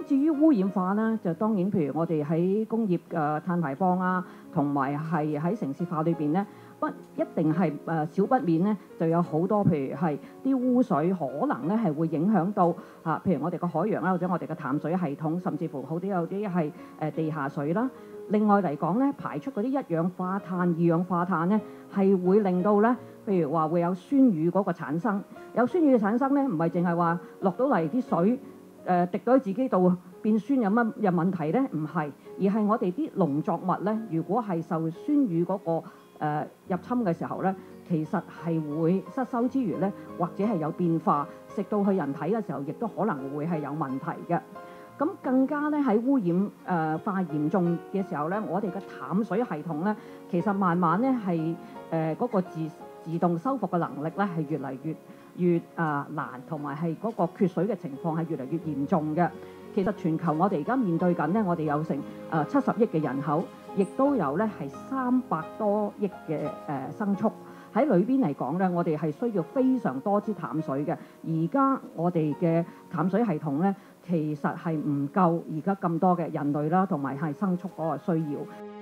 咁至於污染化咧，就當然譬如我哋喺工業碳排放啊，同埋係喺城市化裏邊咧，不一定係少不免咧，就有好多譬如係啲污水可能咧係會影響到譬如我哋個海洋啦，或者我哋嘅淡水系統，甚至乎有啲係地下水啦。另外嚟講咧，排出嗰啲一氧化碳、二氧化碳咧，係會令到咧，譬如話會有酸雨嗰個產生。有酸雨嘅產生咧，唔係淨係話落到嚟啲水滴到喺自己度變酸有問題咧？唔係，而係我哋啲農作物咧，如果係受酸雨嗰個入侵嘅時候咧，其實係會失收之餘咧，或者係有變化，食到去人體嘅時候，亦都可能會係有問題嘅。咁更加咧喺污染化嚴重嘅時候咧，我哋嘅淡水系統咧，其實慢慢咧係嗰個自動修復嘅能力咧係越嚟越難，同埋係嗰個缺水嘅情況係越嚟越嚴重嘅。其實全球我哋而家面對緊咧，我哋有成70億嘅人口，亦都有咧係300多億嘅牲畜。喺裏邊嚟講咧，我哋係需要非常多支淡水嘅。而家我哋嘅淡水系統咧，其實係唔夠而家咁多嘅人類啦，同埋係牲畜嗰個需要。